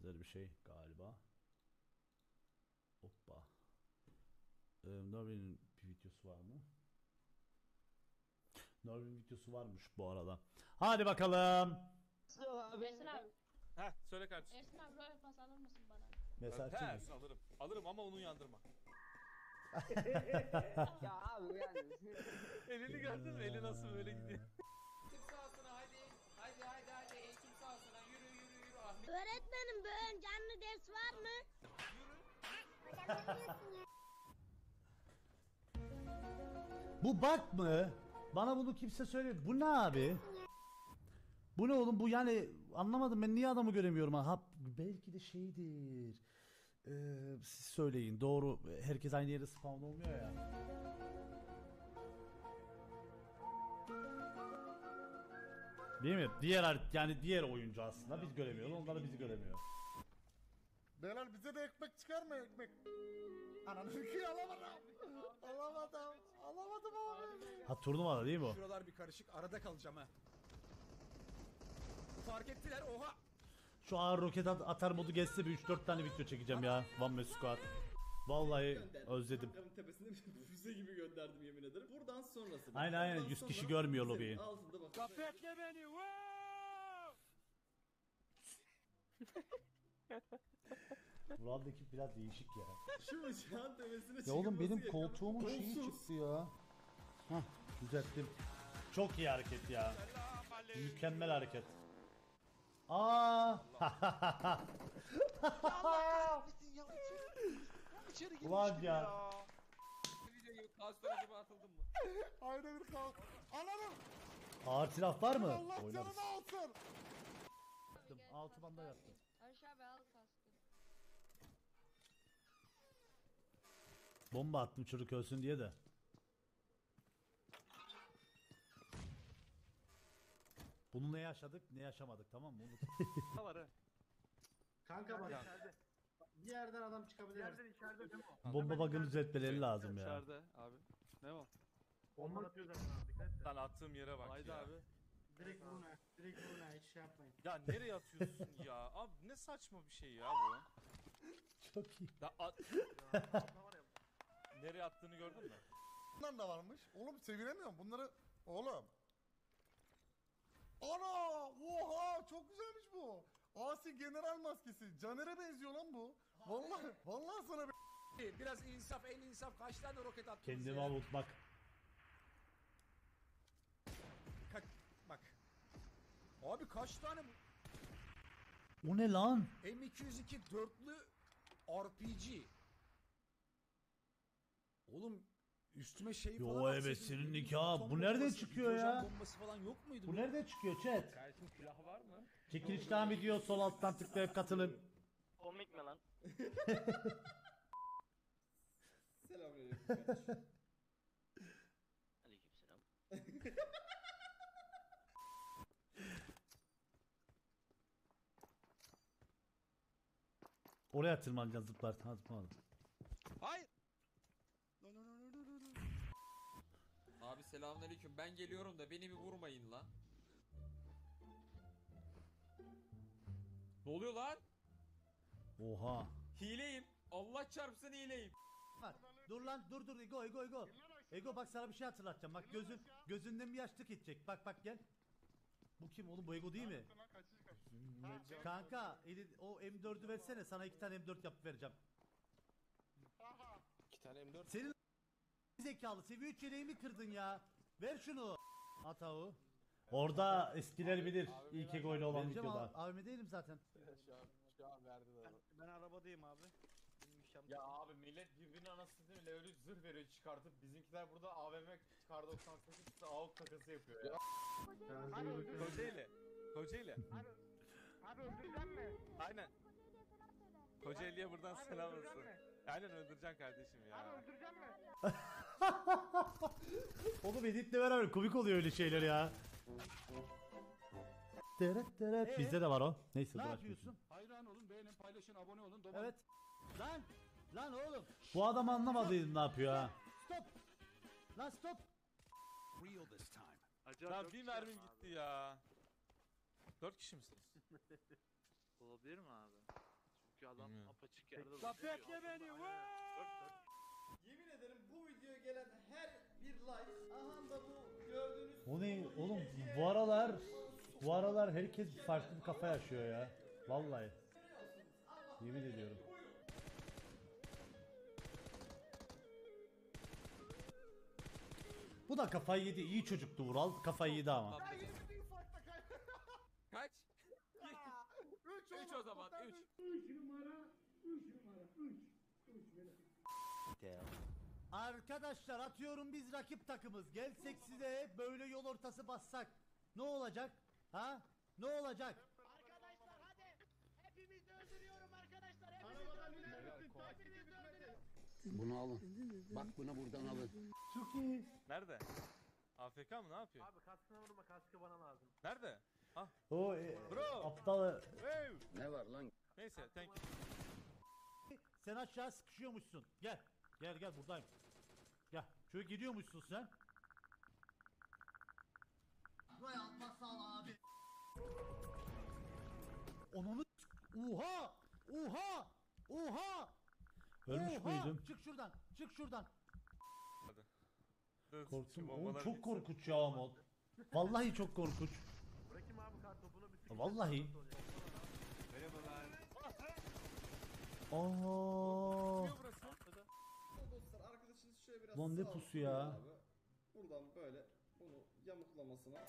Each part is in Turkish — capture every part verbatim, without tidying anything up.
benzer bir şey galiba. Hoppa. Ee, Norway'nin bir videosu var mı? Norway'nin videosu varmış bu arada. Hadi bakalım. Ersin abi. Heh söyle kardeşim. Ersin abi Royal Pass alır mısın bana? Mesaj He çizim. alırım. Alırım ama onu yandırma. Ya abi yani. Elini gördün mü? Eli nasıl böyle gidiyor. Eğitim sahasına hadi. Hadi hadi hadi eğitim sahasına yürü yürü yürü Ahmet. Öğretmenim bugün canlı ders var mı? Bu bak mı? Bana bunu kimse söylüyor. Bu ne abi? Bu ne oğlum? Bu yani anlamadım, ben niye adamı göremiyorum ha? Belki de şeydir. Ee, siz söyleyin. Doğru. Herkes aynı yere spawn olmuyor ya. Değil mi? Diğer yani diğer oyuncu aslında biz göremiyoruz. Onlar da bizi göremiyor. Beyler bize de ekmek çıkar mı ekmek? Ananı ki alamadım. Alamadım. Alamadım abi. Ha, turnuvada değil mi o? Şuralar bir karışık arada kalacağım ha. Fark ettiler oha. Şu ağır roket at- atar modu geçse bir üç dört tane video çekeceğim ya. One Man Squad. Vallahi özledim. Ekranın tepesinde bir füze gibi gönderdim yemin ederim. Buradan sonrası. bak. Aynen, aynen. Buradan yüz sonra kişi görmüyor füzenin lobiyi. Altında bak. Bekle beni. Murat ekip biraz değişik ya. Şu uçağın tepesine Ya oğlum benim çıkılması koltuğumun yakın. şeyi Kolsuz. çıktı ya. Hah, düzelttim. Çok iyi hareket ya. Mükemmel hareket. Aa! Ulan ya. Videoyu kastora gibi atıldın mı? Aynen bir kalk. Ananı. Ağır silah var mı? Allah Oynarız. canını alsın. Yaptım. Altı banda yaptım. Aşağı abi al kaskı. Bomba attım çocuk ölsün diye de. Bunu ne yaşadık ne yaşamadık, tamam mı? Unut. Var ha. Kanka bak. Bir yerden adam çıkabilir. Yerden içeride değil mi? Bomba bug'ını düzeltmeleri lazım ya. İçeride abi. Ne o? Bomba atıyor zaten abi, dikkat et. Lan attığım yere bak Haydi ya. abi. Direkt vurun ha. Direkt vurun ha. Hiç şey yapmayın. Ya nereye atıyorsun ya? Abi ne saçma bir şey ya bu. Çok iyi. Da at... Nereye attığını gördün mü? Bunlar da varmış. Oğlum sevinemiyorum bunları. Oğlum. Ana! Oha! Çok güzelmiş bu. Asi general maskesi. Caner'e benziyor lan bu. Vallahi vallahi sana bir Biraz insaf en insaf kaç tane roket attınız Kendimi ya? avutmak. Kaç, bak. Abi kaç tane bu? O ne lan? M iki yüz iki dörtlü R P G. Oğlum üstüme şey Yo, falan evet, atsaydın, senin ne bileyim, nikah. atom Bu nereden bombası, çıkıyor hidrojen ya? bombası falan yok muydu? Bu nereden çıkıyor chat? Kardeşim silahı var mı? Çekiliş devam ediyor. Sol alttan tıklayıp katılın. Komik mi lan? Selamünaleyküm kardeşim. Aleykümselam. Oraya tırmanacaksın, zıplar. Ha, zıplamadım. Hayır. Abi selamünaleyküm. Ben geliyorum da beni bir vurmayın lan. Ne oluyor lan? Oha. Hileyim. Allah çarpsın hileyim. Bak, dur lan, dur dur Ego Ego Ego. Ego bak, sana bir şey hatırlatacağım. Bak gözün gözünden bir yaşlık gidecek. Bak bak gel. Bu kim oğlum, bu Ego değil mi? Kanka eli, o M dördü versene, sana iki tane M dört yapıp vereceğim. İki tane M dört. Senin zekalı seviye üç yeleğimi kırdın ya. Ver şunu. Atavu. Orada eskiler bilir ilk Ego ile olan videoda. A V M değilim zaten. Şu an, şu an verdiler. Ben arabadayım abi. Ya abi millet birbirinin anasını bile öyle zırh veriyor çıkartıp bizimkiler burada A V M kar doksan sekiz A U K takası yapıyor ya. Kocaeli. Kocaeli. Abi öldüreceğim mi? Aynen. Kocaeli'ye buradan selam olsun. Aynen öldüreceksin kardeşim ya. Öldüreceğim mi? Oğlum editle beraber komik oluyor öyle şeyler ya. Teret teret. Bizde de var o. Neyse, Ne dur, yapıyorsun? Hayran olun, beğenin, paylaşın, abone olun. Evet. Lan! Lan oğlum! Bu adam anlamadıydım ne yapıyor ha. Stop! Lan stop! Lan bir mermim gitti ya. Dört kişi misiniz? Olabilir mi abi? sıkıyor adam. Bilmiyorum. Apaçık yerde. Bekle beni. Yemin ederim bu videoya gelen her bir like, aha da bu gördüğünüz O ne bu oğlum hediye- bu aralar bu aralar herkes farklı bir kafa yaşıyor ya. Vallahi. Yemin ediyorum. Bu da kafayı yedi. İyi çocuktu Vural. Kafayı yedi ama. Kaç? üç o zaman üç. Arkadaşlar atıyorum biz rakip takımız. Gelsek size böyle yol ortası bassak. Ne olacak? Ha? Ne olacak? Arkadaşlar hadi. Hepimizi öldürüyorum arkadaşlar. Hepimizi öldürüyorum. Bunu alın. Bak bunu buradan alın. Çok iyi. Nerede? A F K mı ne yapıyor? Abi kaskına vurma, kaskı bana lazım. Nerede? Ah. O e, Bro. aptal. Hey. Ne var lan? Neyse thank you. Sen aşağı sıkışıyormuşsun. Gel. Gel gel buradayım. Gel. Şöyle gidiyormuşsun sen. Buraya atmazsan abi. Onunu Oha! Oha! Oha! Ölmüş Oha! müydüm? Çık şuradan. Çık şuradan. Dur, şu Korktum. Oğlum bombalar çok bitsin. korkunç ya mod. Vallahi çok korkunç. Bırakayım abi kar topunu bütün. Vallahi. Aa. Dostlar arkadaşınız şöyle biraz Lan ne sağa pusu sola ya? abi. Buradan böyle bunu yamuklamasına.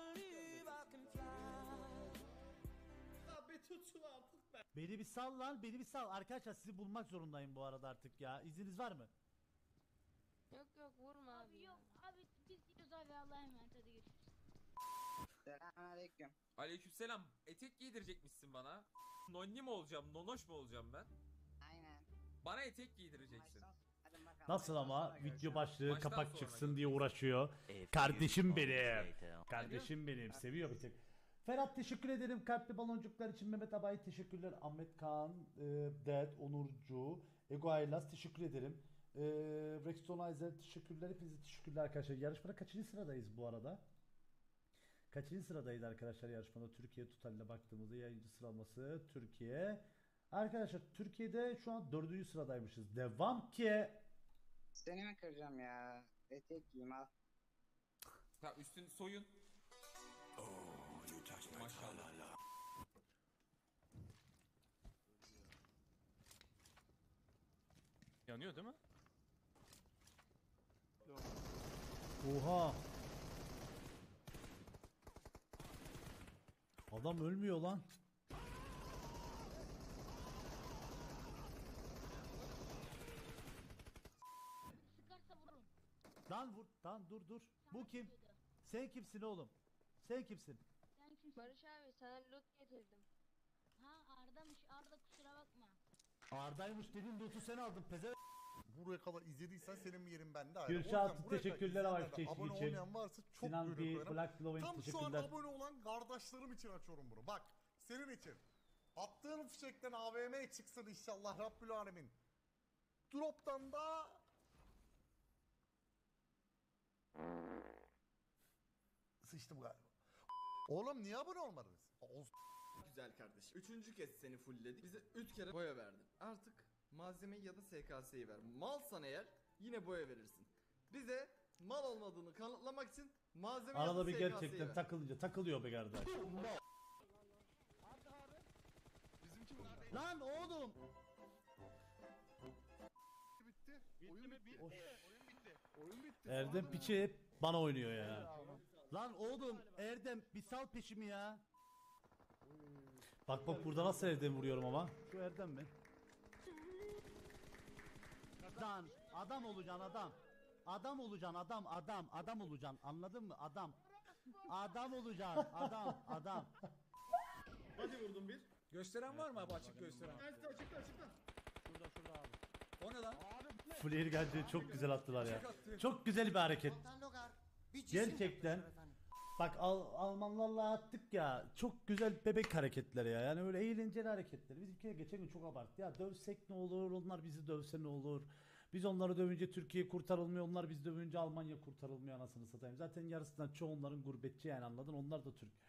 Abi tut şunu artık be. Beni bir sal lan, beni bir sal. Arkadaşlar sizi bulmak zorundayım bu arada artık ya. İzniniz var mı? Yok yok vurma abi. Abi yok abi biz gidiyoruz abi Allah'a emanet hadi görüşürüz. Selamünaleyküm. Aleykümselam. Etek giydirecekmişsin bana. Nonni mi olacağım, nonoş mu olacağım ben? Aynen. Bana etek giydireceksin. Hadi bakalım. Nasıl ama Sonra video görüşürüz. başlığı Maçtan kapak sonra çıksın görüşürüz. diye uğraşıyor. Kardeşim benim. Kardeşim benim. Seviyor bir tek. Ferhat teşekkür ederim. Kalpli baloncuklar için Mehmet Abay teşekkürler. Ahmet Kaan, e, Dad, Onurcu, Ego Aylas teşekkür ederim. E, Rexton Aizer teşekkürler. Hepinize teşekkürler arkadaşlar. Yarışmada kaçıncı sıradayız bu arada? Kaçıncı sıradayız arkadaşlar yarışmada? Türkiye totaline baktığımızda yayıncı sıralaması Türkiye. Arkadaşlar Türkiye'de şu an dördüncü sıradaymışız. Devam ki. Seni mi kıracağım ya? Etek giyeyim al. Ta üstün soyun. Maşallah. Yanıyor değil mi? Oha. Adam ölmüyor lan. Sıkarsa vururum. Lan vur. Lan dur dur. Bu kim? Sen kimsin oğlum? Sen kimsin? Sen kimsin? Barış abi sana loot getirdim. Ha Arda'mış Arda kusura bakma. Arda'ymış dedin loot'u sen aldın peze. Buraya kadar izlediysen senin bir yerin bende ayrı. O Gülşah yüzden buraya teşekkürler kadar ama izleyenler de teşvik abone için. olmayan varsa çok Sinan buyurun B, koyarım. Black Lovin Tam şu an teşekkürler. abone olan kardeşlerim için açıyorum bunu. Bak senin için. Attığın fişekten A V M çıksın inşallah Rabbül Alemin. Drop'tan da sıçtım galiba. Oğlum niye abone olmadınız? Olsun. Güzel kardeşim. Üçüncü kez seni fullledik. Bize üç kere boya verdin. Artık malzemeyi ya da S K S'yi ver. Malsan eğer yine boya verirsin. Bize mal olmadığını kanıtlamak için malzeme ya da Arada bir S K S'yi gerçekten ver. takılınca takılıyor be kardeş. Lan oğlum. Bitti. Oyun bitti. Of. Oyun bitti. Erdem piçi hep bana oynuyor ya. Lan oğlum Erdem bir sal peşimi ya. Bak bak burada nasıl Erdem vuruyorum ama. Şu Erdem mi? Lan adam olacaksın adam. Adam olacaksın adam adam adam olacaksın anladın mı adam. Adam olacaksın adam adam. Hadi vurdum bir. Gösteren var mı abi açık gösteren? Açıkta açıkta açıkta. Şurada şurada abi. O ne lan? Flare geldi çok güzel attılar ya. Çok güzel bir hareket. Gerçekten. Bak Al Almanlarla attık ya çok güzel bebek hareketleri ya yani öyle eğlenceli hareketler. Bizimkiler geçen gün çok abarttı ya dövsek ne olur onlar bizi dövse ne olur. Biz onları dövünce Türkiye kurtarılmıyor onlar biz dövünce Almanya kurtarılmıyor anasını satayım. Zaten yarısından çoğu onların gurbetçi yani anladın onlar da Türk.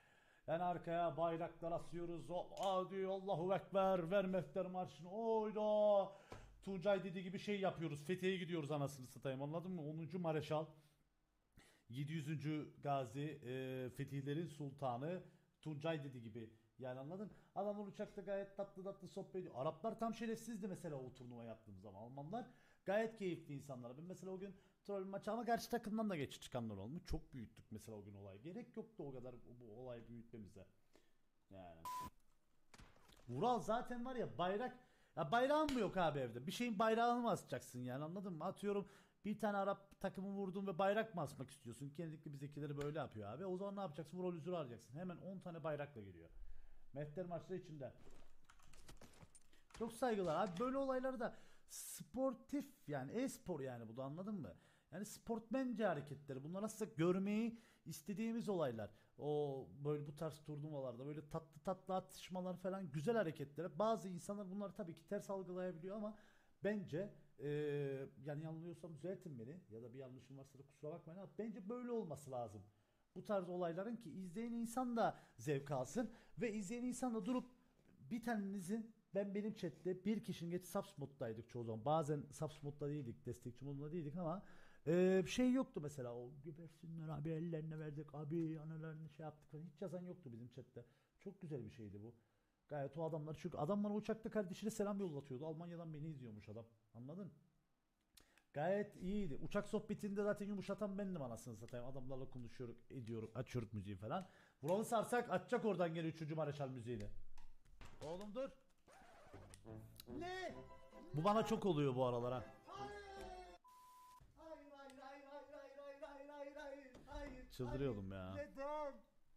Yani arkaya bayraklar asıyoruz. O, hadi Allahu Ekber, ver mehter marşını. Oyda. Tuncay dediği gibi şey yapıyoruz. Fethiye'ye gidiyoruz anasını satayım, anladın mı? onuncu Mareşal. yedi yüzüncü Gazi, e, Fetihlerin Sultanı Tuncay dediği gibi. Yani anladın? Adamlar uçakta gayet tatlı tatlı sohbet ediyor. Araplar tam şerefsizdi mesela o turnuva yaptığımız zaman. Almanlar gayet keyifli insanlar. Ben mesela o gün troll maçı ama karşı takımdan da geç çıkanlar olmuş. Çok büyüttük mesela o gün olayı. Gerek yoktu o kadar bu olayı büyütmemize. Yani. Vural zaten var ya bayrak. Ya bayrağın mı yok abi evde? Bir şeyin bayrağını mı asacaksın yani, anladın mı? Atıyorum bir tane Arap takımı vurdun ve bayrak mı asmak istiyorsun? Genellikle bizdekileri böyle yapıyor abi. O zaman ne yapacaksın? Vural üzülü arayacaksın. Hemen on tane bayrakla geliyor. Mehter maçları içinde. Çok saygılar abi. Böyle olayları da sportif yani e-spor yani bu da, anladın mı? Yani sportmence hareketleri. Bunlar aslında görmeyi istediğimiz olaylar. O böyle bu tarz turnuvalarda böyle tatlı tatlı atışmalar falan güzel hareketler. Bazı insanlar bunları tabii ki ters algılayabiliyor ama bence ee, yani yanılıyorsam düzeltin beni ya da bir yanlışım varsa da kusura bakmayın ama bence böyle olması lazım. Bu tarz olayların ki izleyen insan da zevk alsın ve izleyen insan da durup bir tanenizin, ben benim chatte bir kişinin geç subs moddaydık çoğu zaman. Bazen subs modda değildik, destekçi modunda değildik ama e, şey yoktu mesela, o gebersinler abi ellerine verdik abi analarını şey yaptık falan, hiç yazan yoktu bizim chatte. Çok güzel bir şeydi bu. Gayet o adamlar, çünkü adam bana uçakta kardeşine selam yollatıyordu. Almanya'dan beni izliyormuş adam. Anladın? Gayet iyiydi. Uçak sohbetinde zaten yumuşatan bendim anasını satayım. Adamlarla konuşuyoruz, ediyoruz, açıyoruz müziği falan. Vural'ı sarsak açacak oradan gene üçüncü Mareşal müziğini. Oğlum dur. Ne? Bu bana çok oluyor bu aralar ha. Hayır hayır hayır hayır hayır hayır hayır hayır hayır hayır. Çıldırıyordum ya. Neden?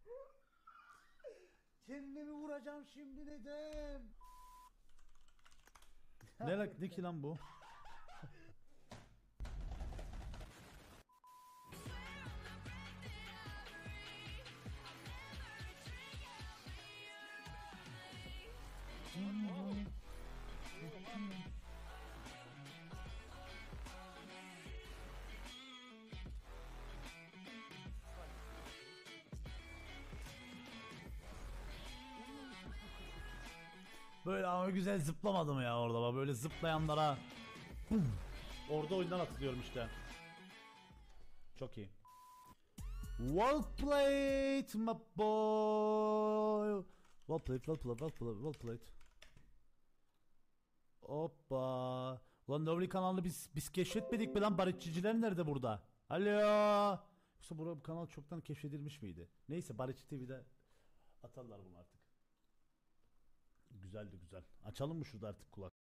Kendimi vuracağım şimdi, neden? Ne lan, ne ki lan bu? Böyle ama güzel zıplamadım ya orada, bak böyle zıplayanlara bum. Orada oyundan atılıyorum işte. Çok iyi. Well played my boy. Well played, well played, well played, well played. Hoppa. Ulan Lovely kanalını biz biz keşfetmedik mi lan? Barışçıcılar nerede burada? Alo. Yoksa bu kanal çoktan keşfedilmiş miydi? Neyse, Barışçı T V'de atarlar bunu artık. Güzeldi güzel. Açalım mı şurada artık kulak?